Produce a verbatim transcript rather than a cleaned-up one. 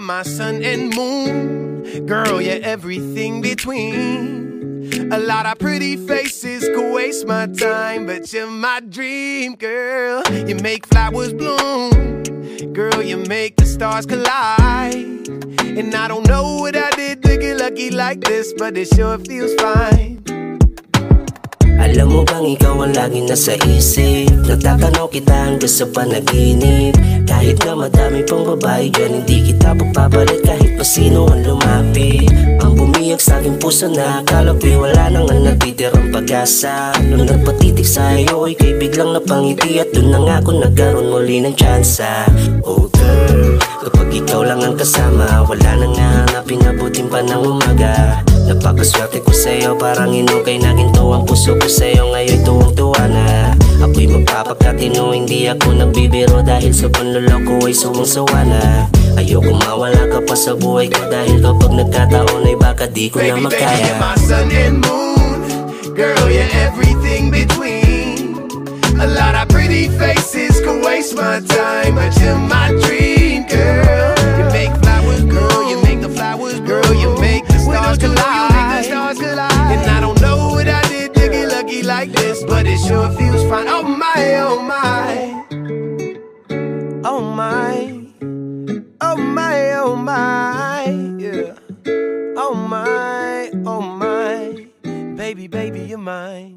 my sun and moon. Girl, you're everything between. A lot of pretty faces could waste my time, but you're my dream, girl. You make flowers bloom. Girl, you make the stars collide. And I don't know what I did to get lucky like this, but it sure feels fine. Alam mo bang ikaw ang lagi nasa isip? Nagtatanaw kita hanggang sa panaginip. Kahit na madami pang babae dyan, hindi kita pagpapalit kahit pa sino ang lumapit. Ang bumiyag sa aking puso na akala ko'y wala nang natitirang pag-asa. Nung nagpatitig sa iyo, ika'y biglang napangiti at dun na nga ako nagkaroon muli ng tsansa. Oh girl, kapag ikaw lang ang kasama, wala na nga hanapin, abutin pa ng umaga. Napakaswerte ko sa'yo, parang inukay na ginto ang puso ko sa'yo, ngayon tuwang-tuwa na. Ako'y magpapakatino, hindi ako nagbibiro dahil sa panluloko ay suwang-sawa na. Ayoko mawala ka pa sa buhay ko dahil kapag nagkataon ay baka di ko na makaya. Baby, you're my sun and moon. Girl, you're everything between. A lot of pretty faces could waste my time, but you're my dream, girl. You make flowers, girl, you make the flowers, girl, you make the stars collide. And I don't know what I did to get lucky like this, but it sure feels fine. Oh my, oh my, oh my, oh my, oh my, yeah. Oh my, oh my, baby, baby, you're mine.